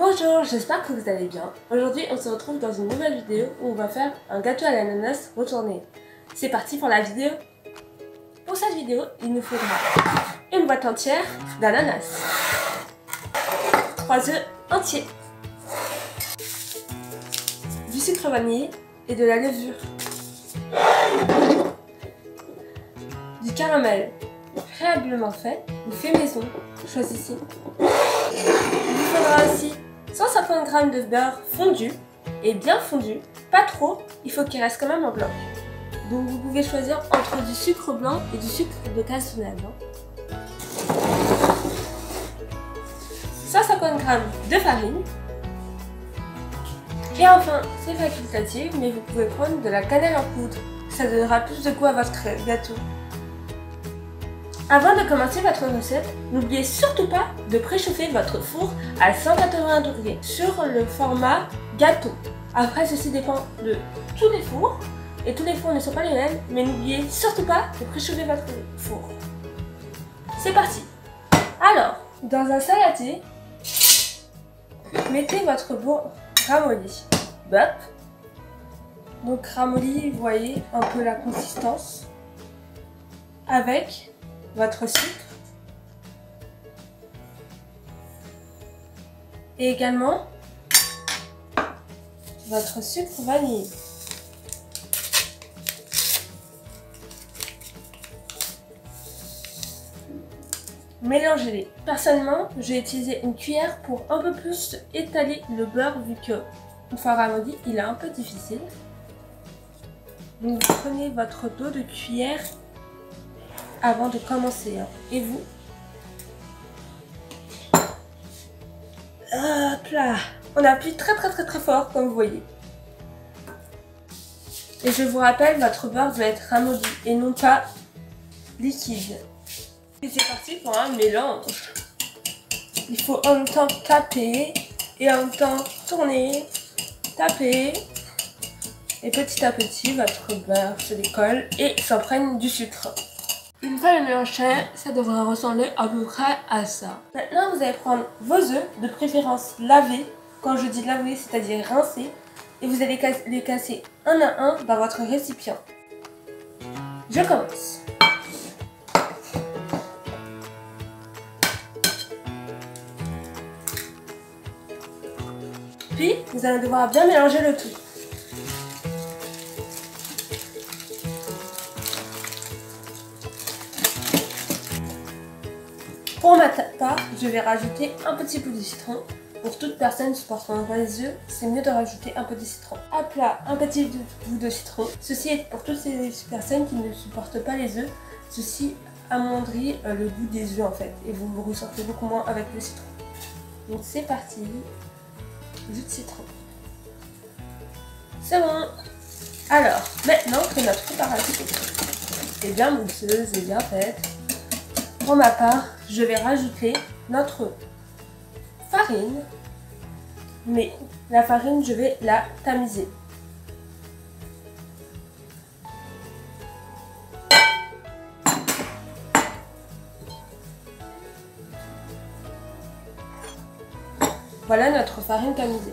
Bonjour, j'espère que vous allez bien. Aujourd'hui, on se retrouve dans une nouvelle vidéo où on va faire un gâteau à l'ananas retourné. C'est parti pour la vidéo. Pour cette vidéo, il nous faudra une boîte entière d'ananas, 3 œufs entiers, du sucre vanillé et de la levure, du caramel préalablement fait ou fait maison, choisissez. Il vous faudra aussi 150 g de beurre fondu et bien fondu, pas trop, il faut qu'il reste quand même en bloc. Donc vous pouvez choisir entre du sucre blanc et du sucre de cassonade. 150 g de farine. Et enfin, c'est facultatif, mais vous pouvez prendre de la cannelle en poudre. Ça donnera plus de goût à votre gâteau. Avant de commencer votre recette, n'oubliez surtout pas de préchauffer votre four à 180 degrés sur le format gâteau. Après, ceci dépend de tous les fours, et tous les fours ne sont pas les mêmes, mais n'oubliez surtout pas de préchauffer votre four. C'est parti! Alors, dans un saladier, mettez votre beurre ramolli. Bop. Donc ramolli, vous voyez un peu la consistance, avec votre sucre et également votre sucre vanillé. Mélangez-les. Personnellement, j'ai utilisé une cuillère pour un peu plus étaler le beurre vu que une fois ramolli, il est un peu difficile. Donc vous prenez votre dos de cuillère avant de commencer. Et vous, hop là, on appuie très fort comme vous voyez. Et je vous rappelle, votre beurre doit être ramolli et non pas liquide. Et c'est parti pour un mélange. Il faut en même temps taper et en même temps tourner, taper. Et petit à petit, votre beurre se décolle et s'imprègne du sucre. Une fois le mélange fait, ça devrait ressembler à peu près à ça. Maintenant, vous allez prendre vos œufs, de préférence lavés. Quand je dis laver, c'est-à-dire rincés. Et vous allez les casser un à un dans votre récipient. Je commence. Puis, vous allez devoir bien mélanger le tout. Pour ma part, je vais rajouter un petit peu de citron. Pour toute personne supportant pas les œufs, c'est mieux de rajouter un peu de citron. Hop là, un petit bout de citron. Ceci est pour toutes ces personnes qui ne supportent pas les œufs. Ceci amoindrit le goût des œufs en fait. Et vous ressortez beaucoup moins avec le citron. Donc c'est parti. Jus de citron. C'est bon. Alors, maintenant que notre préparation est bien mousseuse et bien faite, pour ma part, je vais rajouter notre farine, mais la farine, je vais la tamiser. Voilà notre farine tamisée.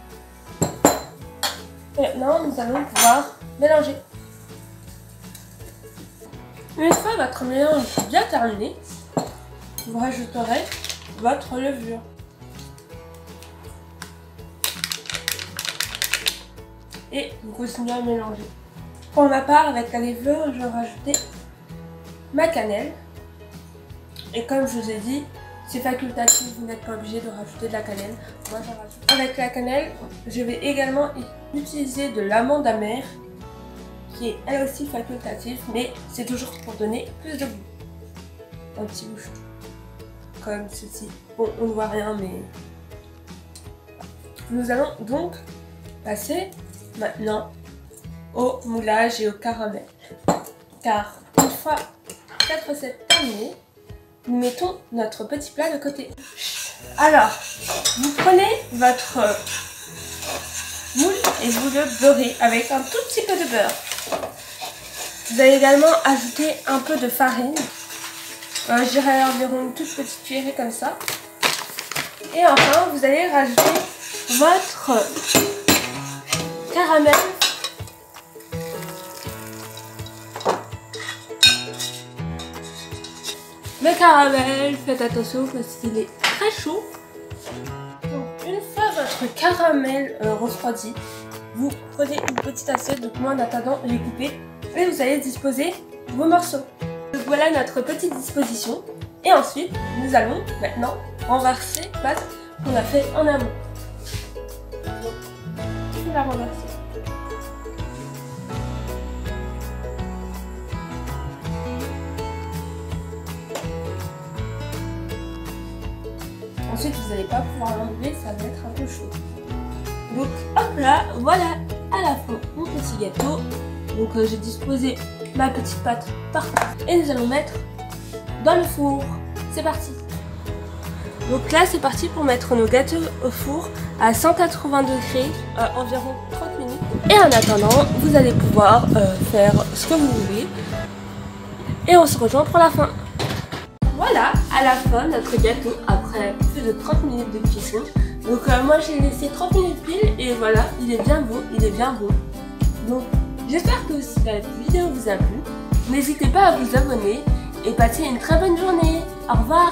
Et maintenant, nous allons pouvoir mélanger. Une fois votre mélange bien terminé, vous rajouterez votre levure. Et vous continuez à mélanger. Pour ma part, avec la levure, je vais rajouter ma cannelle. Et comme je vous ai dit, c'est facultatif, vous n'êtes pas obligé de rajouter de la cannelle. Moi, j'en rajoute. Avec la cannelle, je vais également utiliser de l'amande amère, qui est elle aussi facultative, mais c'est toujours pour donner plus de goût. Un petit bouchon, comme ceci. Bon, on ne voit rien, mais... Nous allons donc passer maintenant au moulage et au caramel. Car une fois cette recette terminée, nous mettons notre petit plat de côté. Alors, vous prenez votre moule et vous le beurrez avec un tout petit peu de beurre. Vous allez également ajouter un peu de farine. Je dirais environ une toute petite cuillerée comme ça. Et enfin, vous allez rajouter votre caramel. Le caramel, faites attention parce qu'il est très chaud. Donc, une fois votre caramel refroidi, vous prenez une petite assiette, donc moi en attendant, j'ai coupé, et vous allez disposer vos morceaux. Donc voilà notre petite disposition. Et ensuite, nous allons maintenant renverser la pâte qu'on a fait en amont. Donc, je vais la renverser. Ensuite, vous n'allez pas pouvoir l'enlever, ça va être un peu chaud. Donc hop là, voilà à la fin mon petit gâteau. Donc j'ai disposé ma petite pâte partout. Et nous allons mettre dans le four. C'est parti. Donc là c'est parti pour mettre nos gâteaux au four à 180 degrés, environ 30 minutes. Et en attendant, vous allez pouvoir faire ce que vous voulez. Et on se rejoint pour la fin. Voilà, à la fin, notre gâteau, après plus de 30 minutes de cuisson. Donc moi j'ai laissé 30 minutes pile et voilà, il est bien beau, il est bien bon. Donc j'espère que la vidéo vous a plu. N'hésitez pas à vous abonner et passez une très bonne journée. Au revoir.